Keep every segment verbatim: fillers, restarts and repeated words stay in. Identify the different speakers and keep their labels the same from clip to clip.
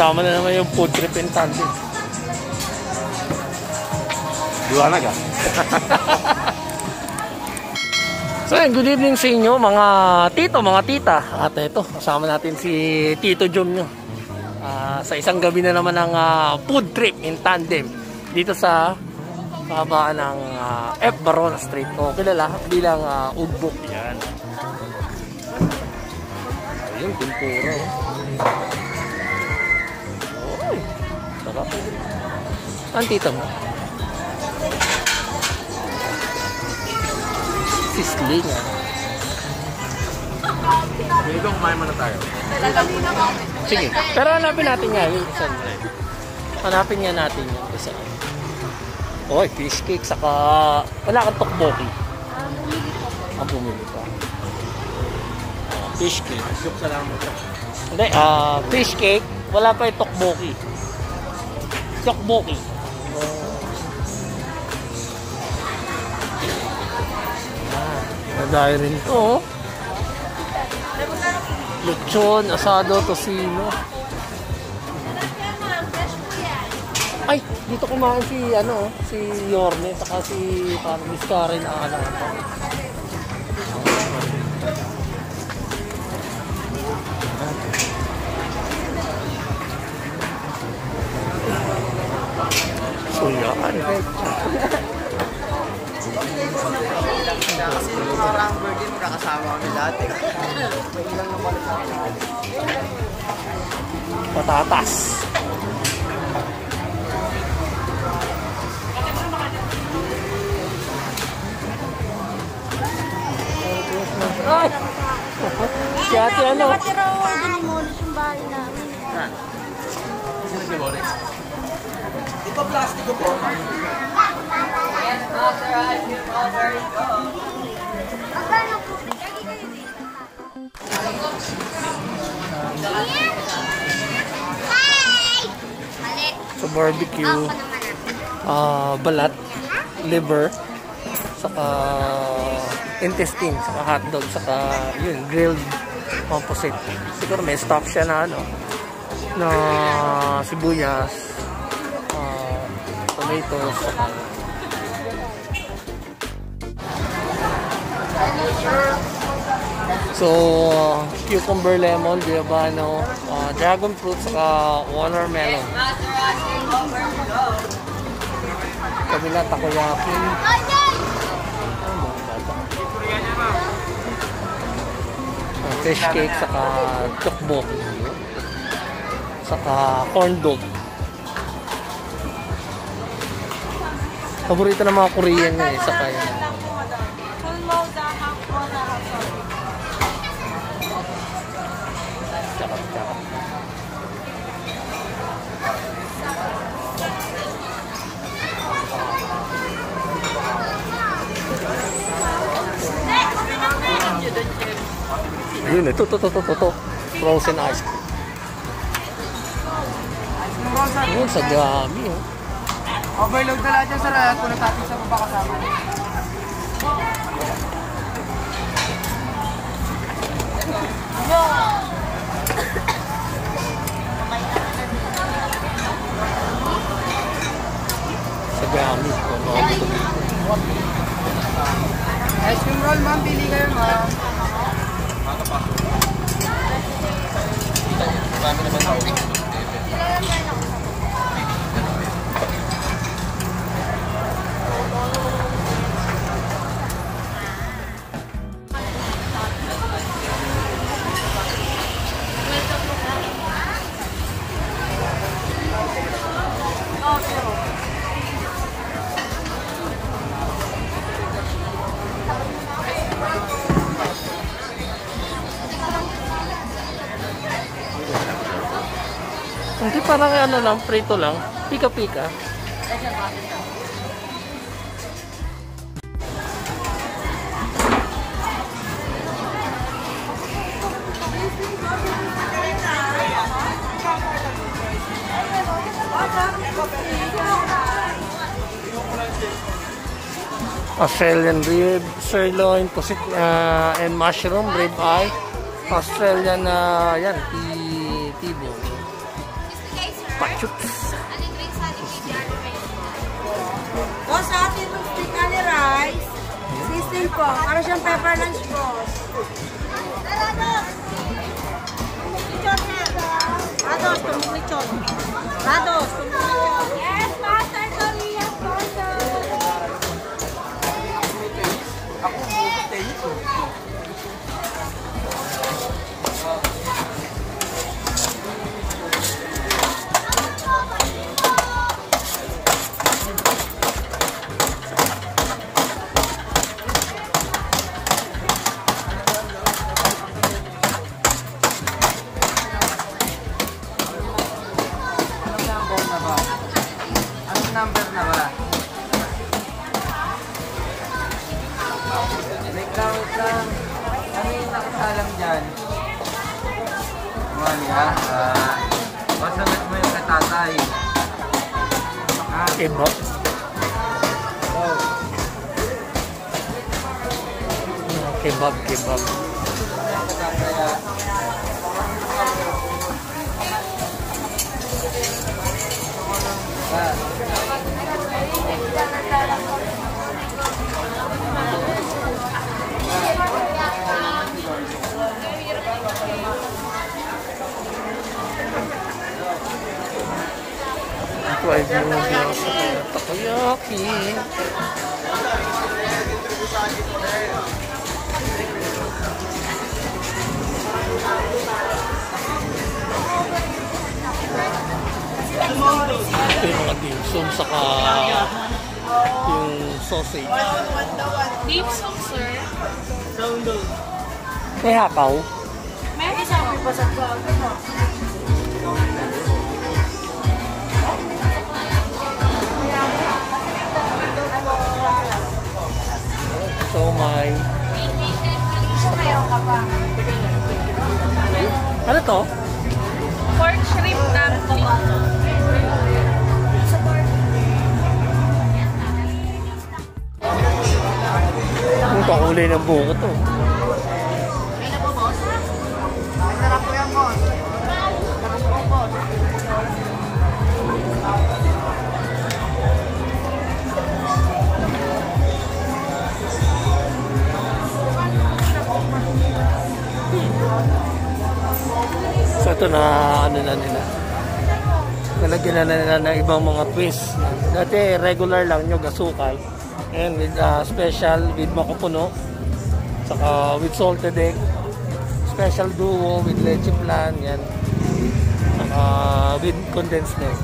Speaker 1: Kasama na naman yung food trip in tandem.
Speaker 2: Liwanag ah.
Speaker 1: So yun, good evening sa inyo mga tito, mga tita. At ito, kasama natin si Tito Jom nyo. Uh, sa isang gabi na naman ng uh, food trip in tandem dito sa kahabaan ng uh, F. Barona Street o kilala bilang uh, Ugbok. Yan. Ayun, tempura. Oh, sarap. Ang tita mo? Sisling ah.
Speaker 2: Dito, kumain muna tayo.
Speaker 1: Sige, pero hanapin natin nga yung isa. Hanapin nga natin yung isa. Oy, fish cake, saka wala kang tokboki. Ang bumili pa. Uh, fish cake.
Speaker 2: Soup salamat.
Speaker 1: Hindi, uh, fish cake, wala pa yung tokboki. Tokboki. Nagaya rin ito, oh. Lechon, asado, tosino. Ay, dito kumain si, ano, si Yorme, saka si parang Miss Karen na alam ito. So, yan.
Speaker 3: Kasi yung mga round bird din, kakasama kami dati.
Speaker 1: Patatas. Ay! Si ate ano?
Speaker 4: Nakatira ko dinimulis yung bahay namin.
Speaker 2: Sino nag-demolish? Di ba plastic ko po?
Speaker 1: So barbecue, uh, balat, liver, saka intestine, saka hotdog, saka yun, grilled composite. Siguro may stop siya na ano, na sibuyas, uh, tomatoes, saka so, uh, cucumber, lemon, guavano, uh, dragon fruit, saka watermelon. Kabila, takoyaki. Uh, fish cake, saka tteokbokki. Saka corn dog. Paborito ng mga Korean yun eh, saka yun. Yun, ito, ito, ito, ito, ito. Frozen ice cream. Yun, sa dami, oh.
Speaker 3: Overload na lahat yan sa lahat kung natatid sa baba kasama.
Speaker 1: Sa dami, oh.
Speaker 3: Ice cream roll, ma'am. Pili kayo, ma'am.
Speaker 2: Marami naman tao.
Speaker 1: Hindi, parang ano lang, prito lang. Pika-pika. Australian rib, sirloin, pusit, uh, and mushroom, rib eye. Australian, uh, yan, T-bone. Chups.
Speaker 4: O sa atin yung stick ali rice. System po. Para siyang pepper lunch po. Rados! Rados, tumulichon. Rados, tumulichon. Yes, master Korea, master.
Speaker 2: Ako, bukitay ito. Anong number na ba? Wait lang, wait lang. Ano yung nakasalang dyan? Mali ha? Ah, masagot mo yung katatay. Ah,
Speaker 1: Kebab.
Speaker 2: oh.
Speaker 1: Kebab, kebab.
Speaker 2: Katatay ah. Ah.
Speaker 1: Ito ay bulo sa takoyaki. Ito yung mga dim sum saka yung sausage.
Speaker 5: Beef soup, sir.
Speaker 1: May hakaw.
Speaker 5: Meron sa ako pa sa
Speaker 1: So may... Ano to?
Speaker 5: pork shrimp dumpling.
Speaker 1: Ang kakulay ng buko to.
Speaker 3: Sarap po yan, boss. Sarap po, boss.
Speaker 1: So ito na ano na nila. Nalagyan na nila ng ibang mga twist. Dati regular lang yung asukal. And with uh, special with makupuno. Saka with salted egg. Special duo with leche flan. Yan. Saka with condensed milk.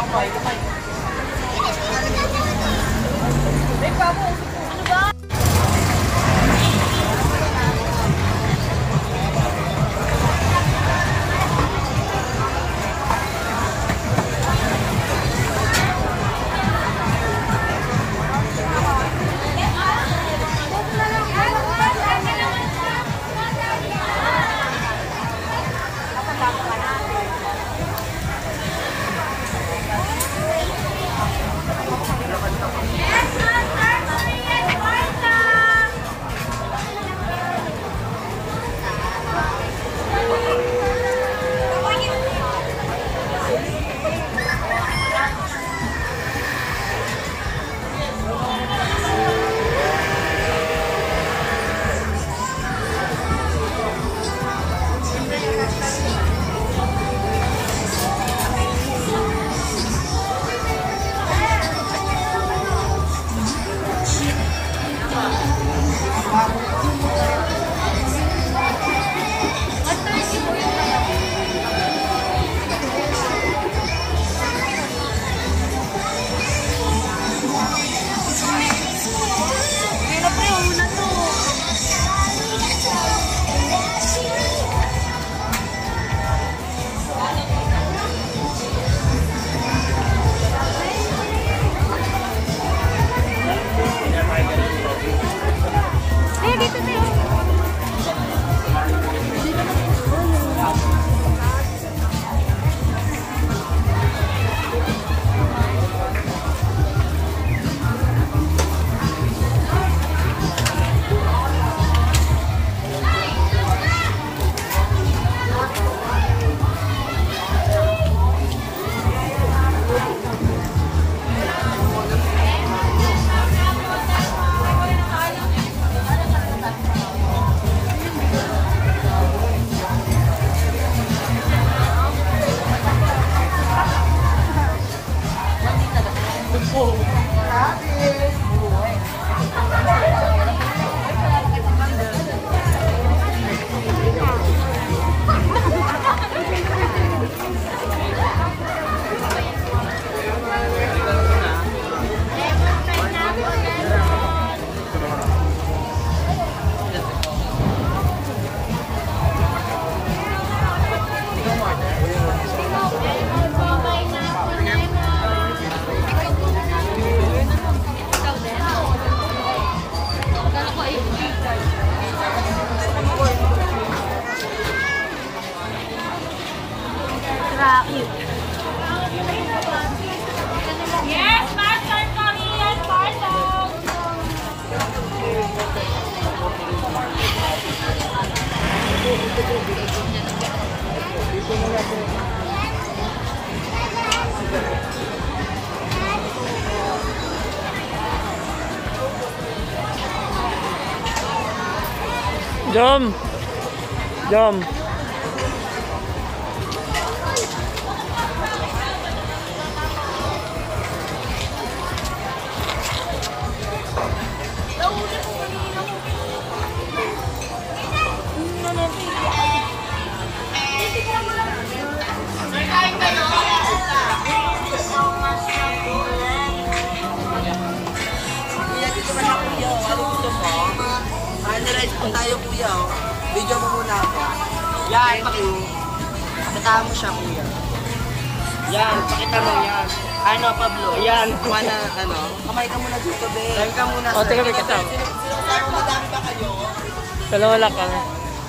Speaker 5: Yes, Master Korean parcel.
Speaker 1: Jom! Jom!
Speaker 3: Analyze po tayo kuya. Oh. Video mo muna ako. Yan, paki. Pakita mo siya kuya. Yan, pakita mo yan. Ano Pablo? Yan. Mana, ano? Kamay ka muna dito, be. Kamay ka muna.
Speaker 1: O, teka, teka.
Speaker 3: Sino madami ba kayo?
Speaker 1: Dalawa lang kami.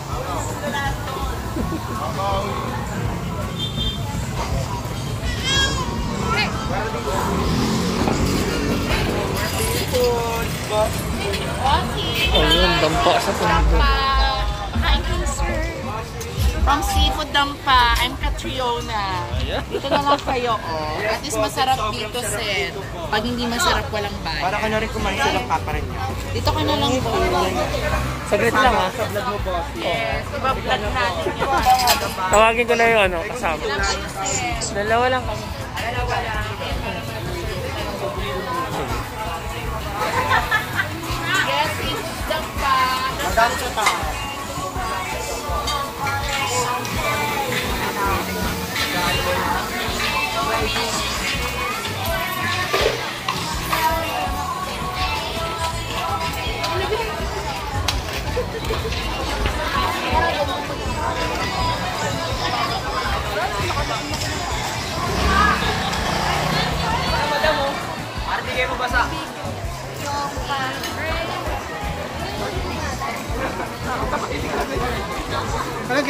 Speaker 1: Oh, yun, dampa sa pundo.
Speaker 5: Hi, sir. From Seafood Dampa, I'm Catriona. Dito na lang kayo, oh. At least masarap dito, sir. Pag hindi masarap, walang bayad.
Speaker 3: Para ka na rin kumain silang paparin niya.
Speaker 5: Dito ka na lang po.
Speaker 1: Saglit lang, ha?
Speaker 3: Sa vlog mo, boss.
Speaker 5: Yes, iba-vlog natin yun.
Speaker 1: Tawagin ko na yung ano, kasama.
Speaker 5: Ilan kayo, sir?
Speaker 1: Dalawa lang kami.
Speaker 5: Dalawa lang. Yes, Seafood Dampa.
Speaker 3: Magkano sa tao?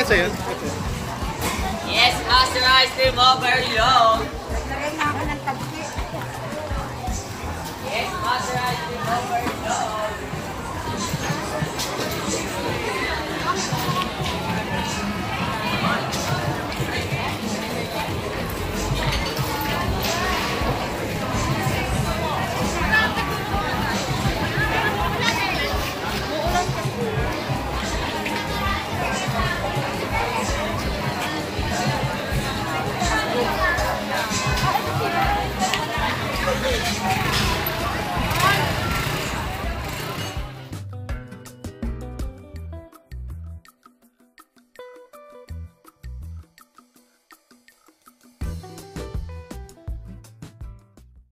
Speaker 1: sa'yo.
Speaker 3: Yes, master ice cream over low.